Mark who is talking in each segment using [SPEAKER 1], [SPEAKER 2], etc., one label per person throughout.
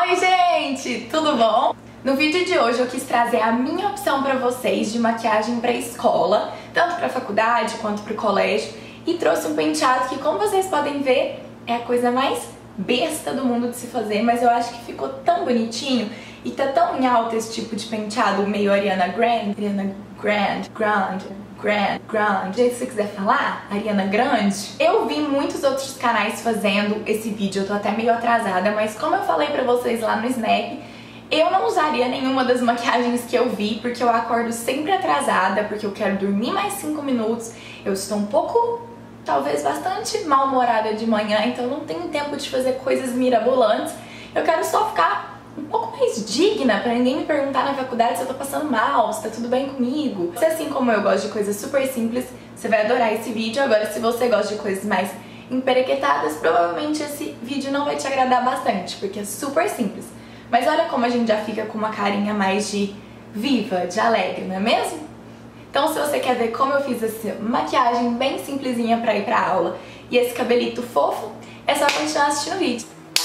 [SPEAKER 1] Oi gente, tudo bom? No vídeo de hoje eu quis trazer a minha opção pra vocês de maquiagem pra escola, tanto pra faculdade quanto pro colégio, e trouxe um penteado que, como vocês podem ver, é a coisa mais besta do mundo de se fazer, mas eu acho que ficou tão bonitinho e tá tão em alta esse tipo de penteado meio Ariana Grande, do jeito que você quiser falar, Ariana Grande. Eu vi muitos outros canais fazendo esse vídeo, eu tô até meio atrasada, mas como eu falei pra vocês lá no Snap, eu não usaria nenhuma das maquiagens que eu vi, porque eu acordo sempre atrasada, porque eu quero dormir mais 5 minutos, eu estou um pouco, talvez bastante mal-humorada de manhã, então eu não tenho tempo de fazer coisas mirabolantes, eu quero só ficar um pouco mais digna, pra ninguém me perguntar na faculdade se eu tô passando mal, se tá tudo bem comigo. Se assim como eu gosto de coisas super simples, você vai adorar esse vídeo. Agora, se você gosta de coisas mais emperequetadas, provavelmente esse vídeo não vai te agradar bastante, porque é super simples. Mas olha como a gente já fica com uma carinha mais de viva, de alegre, não é mesmo? Então, se você quer ver como eu fiz essa maquiagem bem simplesinha pra ir pra aula e esse cabelito fofo, é só continuar assistindo o vídeo.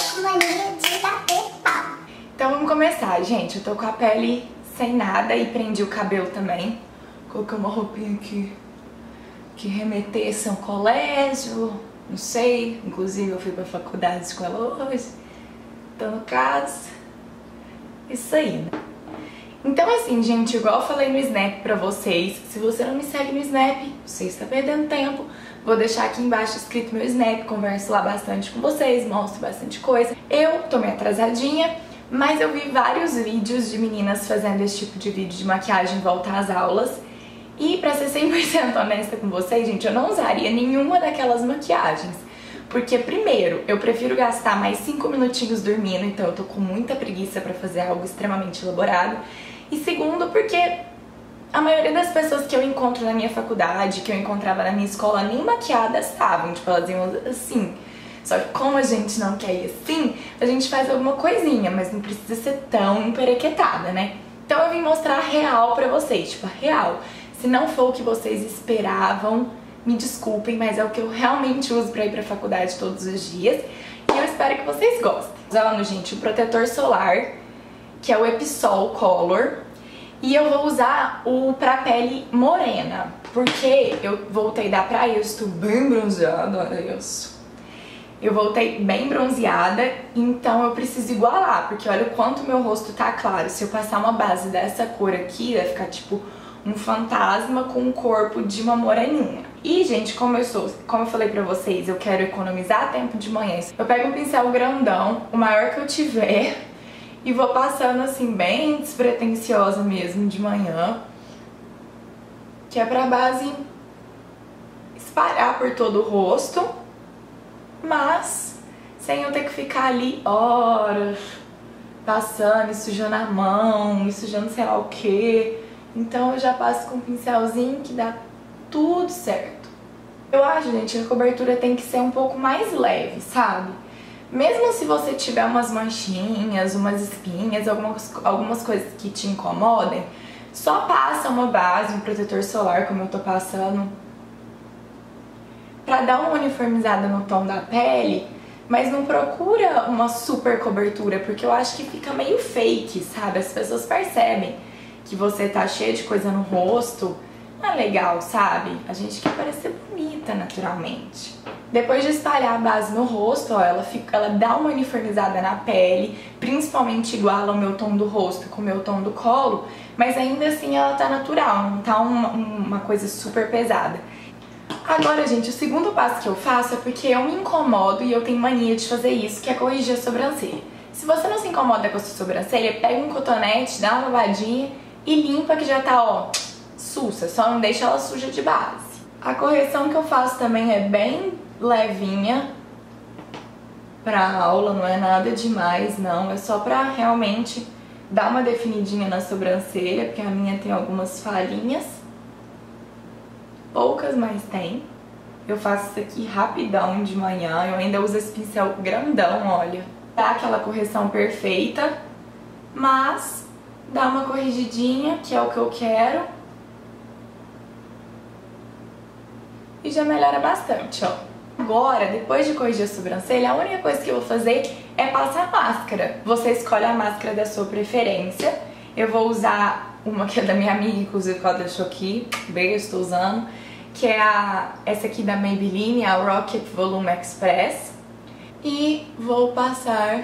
[SPEAKER 1] Então vamos começar, gente. Eu tô com a pele sem nada e prendi o cabelo também. Coloquei uma roupinha que remetesse a um colégio, não sei. Inclusive eu fui pra faculdade com ela hoje. Então, no caso, isso aí, né? Então assim, gente, igual eu falei no Snap pra vocês, se você não me segue no Snap, você está perdendo tempo. Vou deixar aqui embaixo escrito meu Snap, converso lá bastante com vocês, mostro bastante coisa. Eu tô meio atrasadinha, mas eu vi vários vídeos de meninas fazendo esse tipo de vídeo de maquiagem volta às aulas. E pra ser 100% honesta com vocês, gente, eu não usaria nenhuma daquelas maquiagens. Porque primeiro, eu prefiro gastar mais 5 minutinhos dormindo, então eu tô com muita preguiça pra fazer algo extremamente elaborado. E segundo, porque a maioria das pessoas que eu encontro na minha faculdade, que eu encontrava na minha escola, nem maquiadas estavam, tipo, elas iam assim. Só que como a gente não quer ir assim, a gente faz alguma coisinha, mas não precisa ser tão emperequetada, né? Então eu vim mostrar a real pra vocês, tipo, a real. Se não for o que vocês esperavam, me desculpem, mas é o que eu realmente uso pra ir pra faculdade todos os dias. E eu espero que vocês gostem. Usando, gente, o protetor solar, que é o Episol Color. E eu vou usar o pra pele morena, porque eu voltei da praia, eu estou bem bronzeada, olha isso. Eu voltei bem bronzeada, então eu preciso igualar, porque olha o quanto meu rosto tá claro. Se eu passar uma base dessa cor aqui, vai ficar tipo um fantasma com o corpo de uma moreninha. E, gente, como eu falei pra vocês, eu quero economizar tempo de manhã. Eu pego um pincel grandão, o maior que eu tiver, e vou passando assim, bem despretensiosa mesmo de manhã, que é pra base espalhar por todo o rosto, mas sem eu ter que ficar ali horas passando e sujando a mão, e sujando sei lá o que. Então eu já passo com um pincelzinho que dá tudo certo. Eu acho, gente, que a cobertura tem que ser um pouco mais leve, sabe? Mesmo se você tiver umas manchinhas, umas espinhas, algumas coisas que te incomodem, só passa uma base, um protetor solar, como eu tô passando, pra dar uma uniformizada no tom da pele, mas não procura uma super cobertura, porque eu acho que fica meio fake, sabe? As pessoas percebem que você tá cheia de coisa no rosto, não é legal, sabe? A gente quer parecer bonita naturalmente. Depois de espalhar a base no rosto, ó, ela dá uma uniformizada na pele, principalmente iguala o meu tom do rosto com o meu tom do colo, mas ainda assim ela tá natural, não tá uma coisa super pesada. Agora, gente, o segundo passo que eu faço é porque eu me incomodo e eu tenho mania de fazer isso, que é corrigir a sobrancelha. Se você não se incomoda com a sua sobrancelha, pega um cotonete, dá uma lavadinha e limpa, que já tá, ó, sussa, só não deixa ela suja de base. A correção que eu faço também é bem levinha pra aula, não é nada demais, não. É só pra realmente dar uma definidinha na sobrancelha, porque a minha tem algumas falhinhas. Poucas, mas tem. Eu faço isso aqui rapidão de manhã, eu ainda uso esse pincel grandão, olha. Dá aquela correção perfeita, mas dá uma corrigidinha, que é o que eu quero. E já melhora bastante, ó. Agora, depois de corrigir a sobrancelha, a única coisa que eu vou fazer é passar máscara. Você escolhe a máscara da sua preferência. Eu vou usar uma que é da minha amiga, inclusive, que ela deixou aqui. Beijo, estou usando. Que é essa aqui da Maybelline, a Rocket Volume Express. E vou passar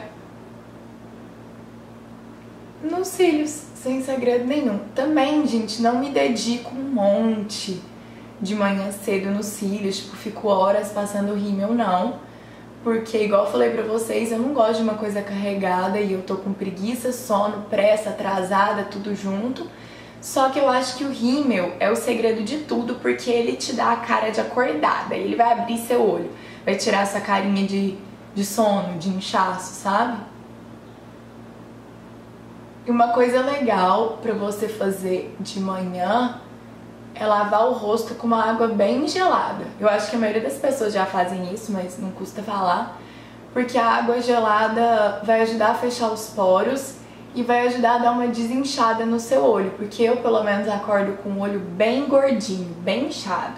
[SPEAKER 1] nos cílios, sem segredo nenhum. Também, gente, não me dedico um monte de manhã cedo nos cílios, tipo, fico horas passando rímel, não. Porque, igual eu falei pra vocês, eu não gosto de uma coisa carregada e eu tô com preguiça, sono, pressa, atrasada, tudo junto. Só que eu acho que o rímel é o segredo de tudo, porque ele te dá a cara de acordada, ele vai abrir seu olho, vai tirar essa carinha de sono, de inchaço, sabe? E uma coisa legal pra você fazer de manhã é lavar o rosto com uma água bem gelada. Eu acho que a maioria das pessoas já fazem isso, mas não custa falar. Porque a água gelada vai ajudar a fechar os poros e vai ajudar a dar uma desinchada no seu olho. Porque eu, pelo menos, acordo com o olho bem gordinho, bem inchado.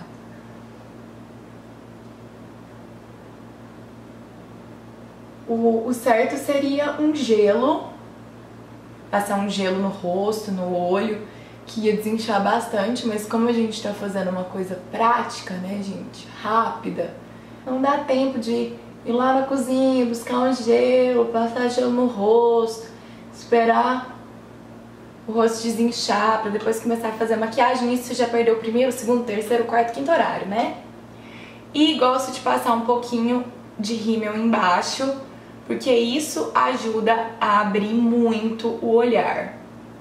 [SPEAKER 1] O certo seria um gelo, passar um gelo no rosto, no olho, que ia desinchar bastante, mas como a gente tá fazendo uma coisa prática, né, gente, rápida, não dá tempo de ir lá na cozinha, buscar um gelo, passar gelo no rosto, esperar o rosto desinchar pra depois começar a fazer maquiagem. Isso já perdeu o primeiro, segundo, terceiro, quarto, quinto horário, né? E gosto de passar um pouquinho de rímel embaixo, porque isso ajuda a abrir muito o olhar.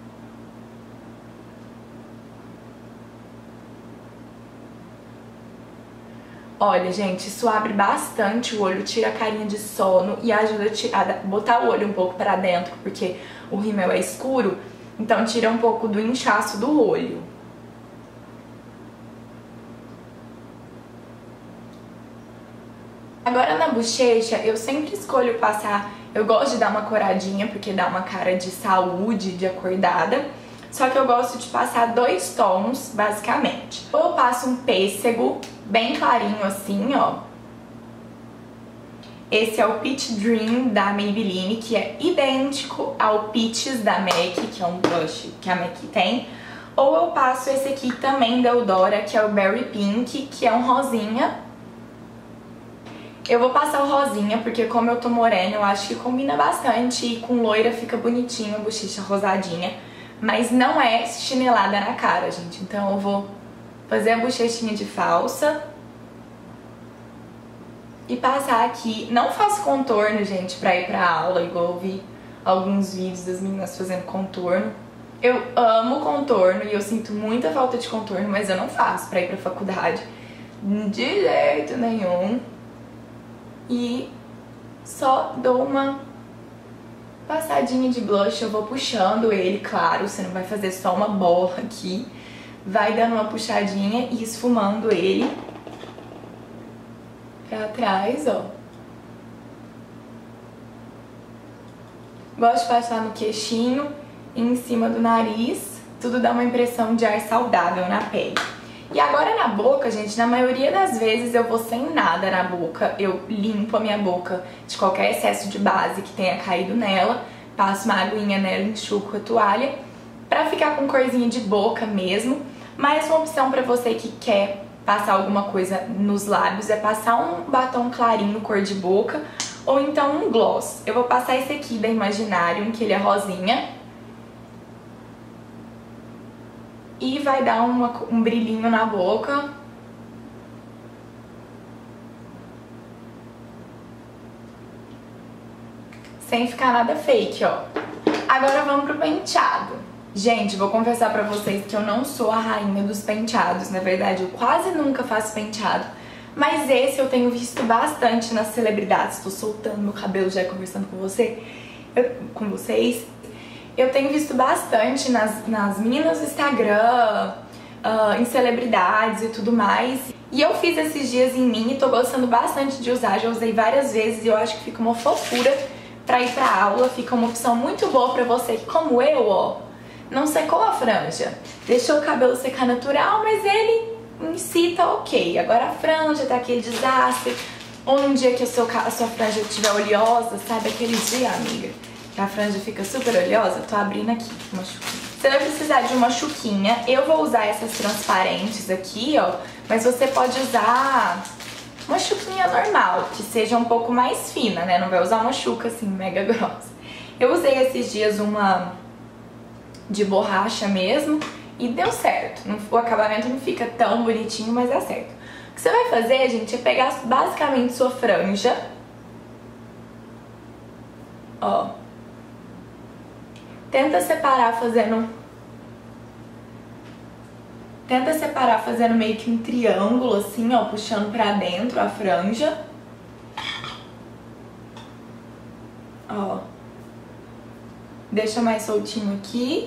[SPEAKER 1] Olha, gente, isso abre bastante o olho, tira a carinha de sono e ajuda a botar o olho um pouco pra dentro, porque o rímel é escuro, então tira um pouco do inchaço do olho. Agora na bochecha, eu sempre escolho passar, eu gosto de dar uma coradinha, porque dá uma cara de saúde, de acordada. Só que eu gosto de passar 2 tons, basicamente. Ou eu passo um pêssego, bem clarinho assim, ó. Esse é o Peach Dream da Maybelline, que é idêntico ao Peaches da MAC, que é um blush que a MAC tem. Ou eu passo esse aqui também da Eudora, que é o Berry Pink, que é um rosinha. Eu vou passar o rosinha, porque como eu tô morena, eu acho que combina bastante e com loira fica bonitinho a bochecha rosadinha. Mas não é chinelada na cara, gente. Então eu vou fazer a bochechinha de falsa e passar aqui. Não faço contorno, gente, pra ir pra aula, igual eu vi alguns vídeos das meninas fazendo contorno. Eu amo contorno e eu sinto muita falta de contorno, mas eu não faço pra ir pra faculdade de jeito nenhum. E só dou uma passadinha de blush, eu vou puxando ele, claro, você não vai fazer só uma bola aqui. Vai dando uma puxadinha e esfumando ele pra trás, ó. Gosto de passar no queixinho e em cima do nariz. Tudo dá uma impressão de ar saudável na pele. E agora na boca, gente, na maioria das vezes eu vou sem nada na boca. Eu limpo a minha boca de qualquer excesso de base que tenha caído nela. Passo uma aguinha nela, enxugo com a toalha pra ficar com corzinha de boca mesmo. Mas uma opção pra você que quer passar alguma coisa nos lábios é passar um batom clarinho cor de boca ou então um gloss. Eu vou passar esse aqui da Imaginarium, que ele é rosinha. E vai dar um brilhinho na boca. Sem ficar nada fake, ó. Agora vamos pro penteado. Gente, vou confessar pra vocês que eu não sou a rainha dos penteados. Na verdade, eu quase nunca faço penteado. Mas esse eu tenho visto bastante nas celebridades. Tô soltando meu cabelo já conversando com vocês. Eu tenho visto bastante nas meninas do Instagram, em celebridades e tudo mais. E eu fiz esses dias em mim e tô gostando bastante de usar. Já usei várias vezes e eu acho que fica uma fofura pra ir pra aula. Fica uma opção muito boa pra você que, como eu, ó, não secou a franja. Deixou o cabelo secar natural, mas ele em si tá ok. Agora a franja tá aquele desastre. Ou num dia que a sua franja estiver oleosa, sabe aquele dia, amiga, que a franja fica super oleosa? Tô abrindo aqui uma chuquinha. Você vai precisar de uma chuquinha. Eu vou usar essas transparentes aqui, ó, mas você pode usar uma chuquinha normal, que seja um pouco mais fina, né? Não vai usar uma chuca assim, mega grossa. Eu usei esses dias uma de borracha mesmo e deu certo. O acabamento não fica tão bonitinho, mas dá certo. O que você vai fazer, gente, é pegar basicamente sua franja, ó, tenta separar fazendo meio que um triângulo assim, ó, puxando pra dentro a franja, ó, deixa mais soltinho aqui.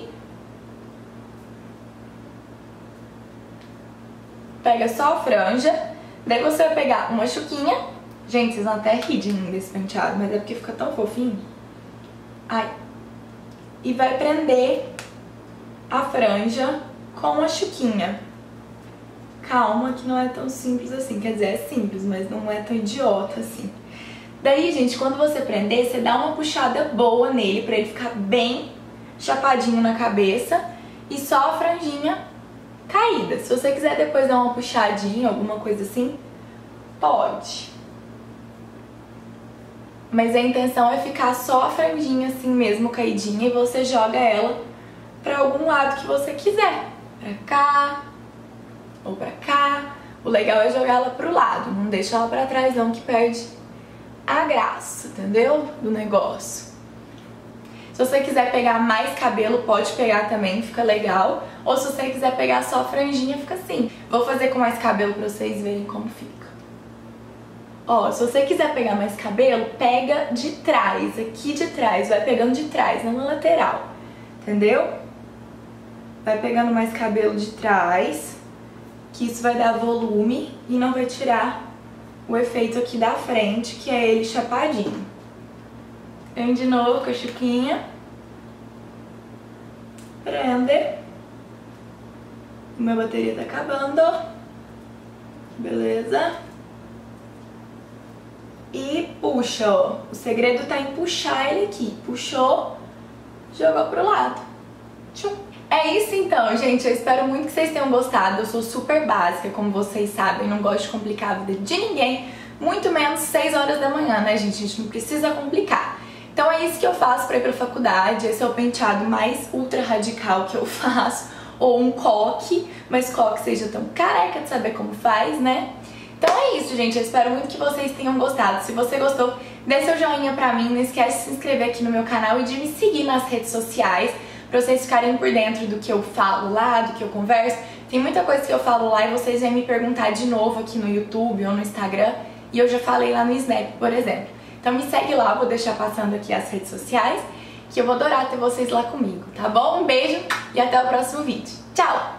[SPEAKER 1] Pega só a franja, daí você vai pegar uma chuquinha. Gente, vocês vão até rir de mim desse penteado, mas é porque fica tão fofinho. Ai. E vai prender a franja com a chuquinha. Calma que não é tão simples assim, quer dizer, é simples, mas não é tão idiota assim. Daí, gente, quando você prender, você dá uma puxada boa nele pra ele ficar bem chapadinho na cabeça e só a franjinha caída. Se você quiser depois dar uma puxadinha, alguma coisa assim, pode. Mas a intenção é ficar só a franjinha assim mesmo caidinha e você joga ela pra algum lado que você quiser. Pra cá ou pra cá. O legal é jogar ela pro lado, não deixa ela pra trás não, que perde a graça, entendeu? Do negócio. Se você quiser pegar mais cabelo, pode pegar também, fica legal. Ou se você quiser pegar só a franjinha, fica assim. Vou fazer com mais cabelo pra vocês verem como fica. Ó, se você quiser pegar mais cabelo, pega de trás, aqui de trás. Vai pegando de trás, não na lateral. Entendeu? Vai pegando mais cabelo de trás, que isso vai dar volume e não vai tirar o efeito aqui da frente, que é ele chapadinho. Vem de novo com a chuquinha. Prende. Minha bateria tá acabando. Beleza? E puxa, ó. O segredo tá em puxar ele aqui. Puxou, jogou pro lado. Tchum. É isso então, gente. Eu espero muito que vocês tenham gostado. Eu sou super básica, como vocês sabem. Não gosto de complicar a vida de ninguém. Muito menos 6 horas da manhã, né, gente? A gente não precisa complicar. Então é isso que eu faço pra ir pra faculdade. Esse é o penteado mais ultra radical que eu faço. Ou um coque, mas coque seja tão careca de saber como faz, né? Então é isso, gente. Eu espero muito que vocês tenham gostado. Se você gostou, dê seu joinha pra mim. Não esquece de se inscrever aqui no meu canal e de me seguir nas redes sociais, pra vocês ficarem por dentro do que eu falo lá, do que eu converso. Tem muita coisa que eu falo lá e vocês vêm me perguntar de novo aqui no YouTube ou no Instagram. E eu já falei lá no Snap, por exemplo. Então me segue lá, vou deixar passando aqui as redes sociais, que eu vou adorar ter vocês lá comigo, tá bom? Um beijo e até o próximo vídeo. Tchau!